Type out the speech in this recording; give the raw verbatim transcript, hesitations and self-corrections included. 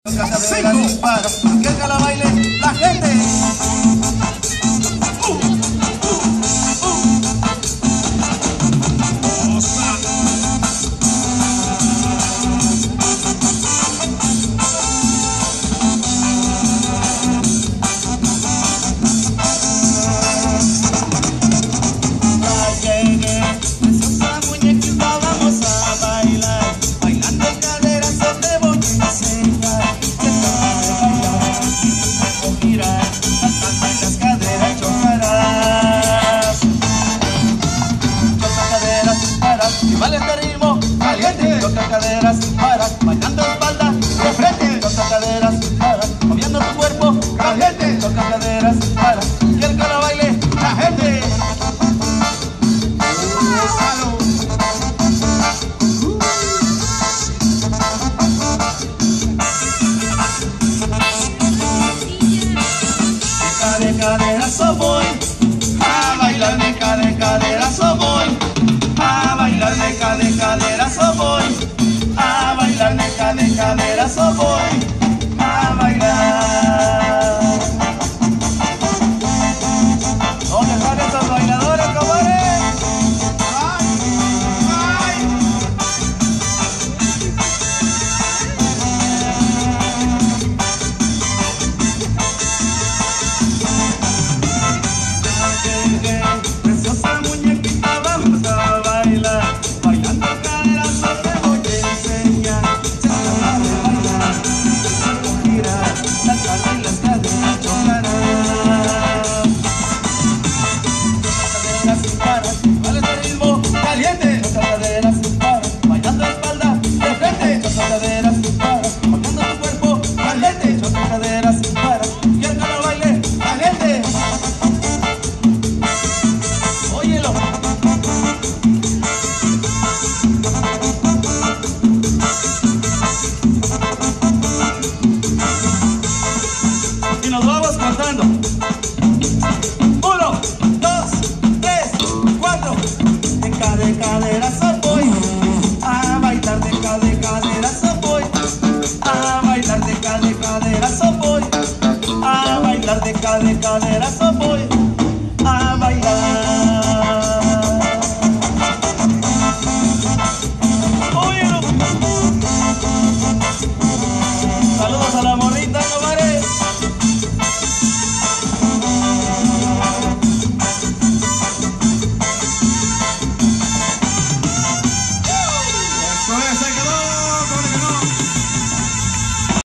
Cinco. Dispara, que la baile la gente. Uh, uh, uh. Ya llegué, preciosa muñequita, vamos a bailar. Bailando caderas yo te voy a enseñar. Y vale este ritmo caliente, toca caderas para, bailando espalda de frente, toca caderas para, moviendo tu cuerpo caliente, toca caderas para, quiero que lo baile la gente. De caderazo voy a bailar, de de caderazo voy a bailar, de de caderazo voy a bailar, de de caderazo voy a bailar. ¿Dónde están esos bailadores, cabrones? ¡Ay! ¡Ay! Preciosa muñequita, vamos a bailar. Bailando caderas yo te voy a enseñar. Se trata de bailar, de girar, saltar y las caderas chocarán. Toca caderas sin parar, vale este ritmo caliente. Toca caderas sin parar, bailando espalda de frente. Toca caderas sin parar, moviendo tu cuerpo caliente. Toca caderas sin parar, quiero que lo baile caliente. Óyelo. Y nos vamos contando. Uno, dos, tres, cuatro. De cada caderazo voy a bailar, de cada caderazo voy a bailar, de cada caderazo voy a bailar, de cada caderazo voy.